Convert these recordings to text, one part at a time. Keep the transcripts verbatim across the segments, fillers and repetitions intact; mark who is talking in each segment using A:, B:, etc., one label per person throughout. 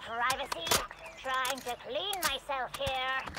A: privacy. Trying to clean myself here.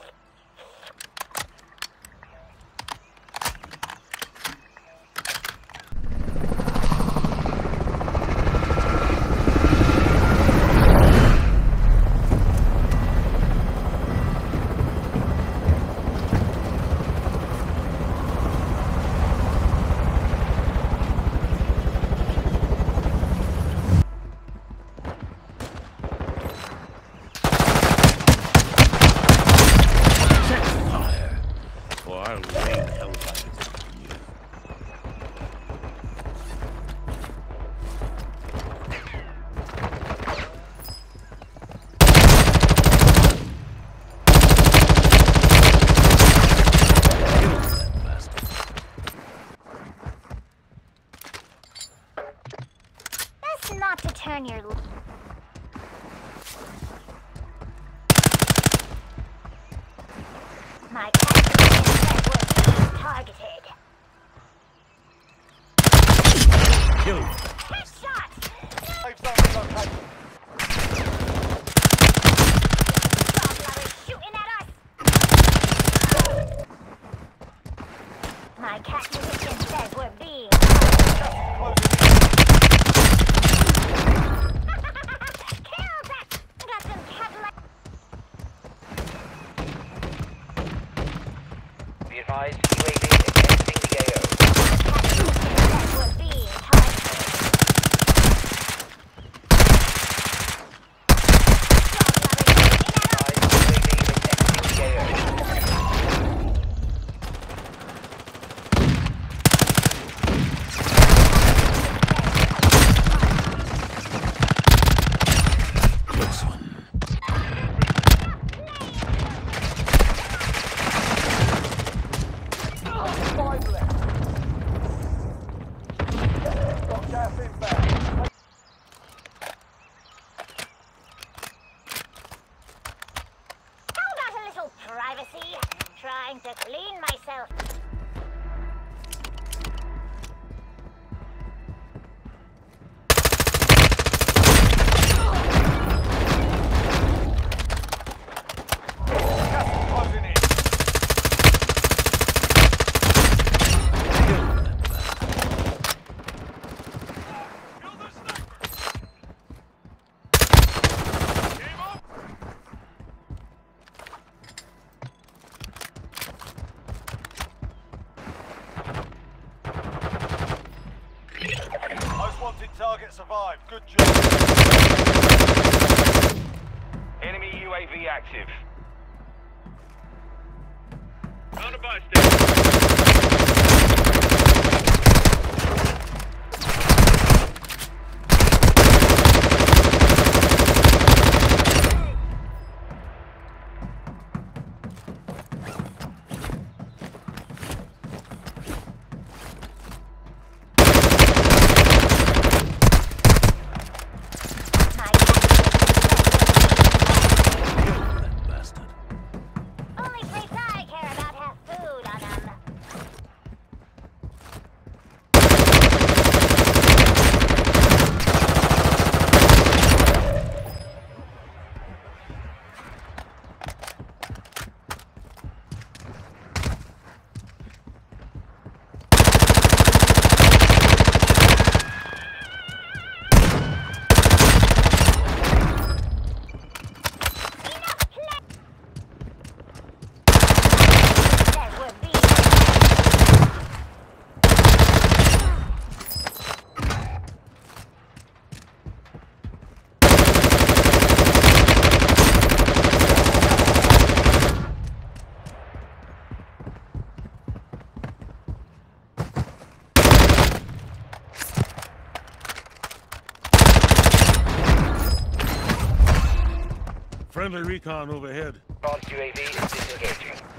A: Not to turn your my cat targeted.
B: Kill.
A: Headshot. Shooting at us. My cat musician says we're being
C: advised, U A V attempting the A O.
A: we're being targeted. Privacy, trying to clean myself.
D: Target survived. Good job.
C: Enemy U A V active.
D: On a bystander.
B: Friendly recon overhead.
C: Advanced U A V is disengaging.